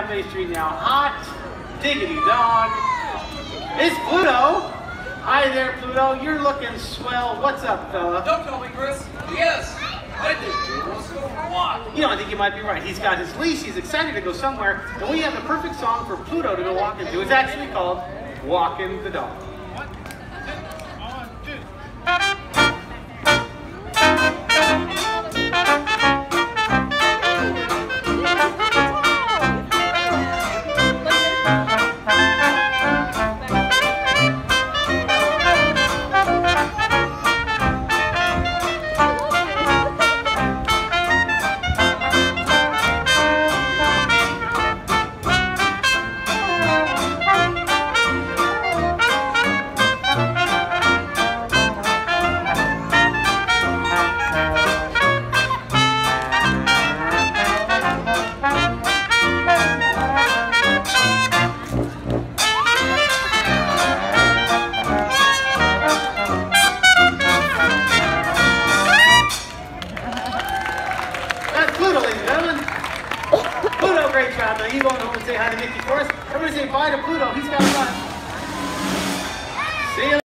down Main Street now. Hot diggity dog. It's Pluto. Hi there, Pluto. You're looking swell. What's up, fella? Don't tell me, Chris. Yes, I think Pluto wants to go for a walk. You know, I think you might be right. He's got his leash. He's excited to go somewhere. And we have the perfect song for Pluto to go walking to. It's actually called Walking the Dog. Pluto, ladies and gentlemen. Pluto, great job. Now you going home and say hi to Mickey for us. Everybody say bye to Pluto. He's got to run. See you.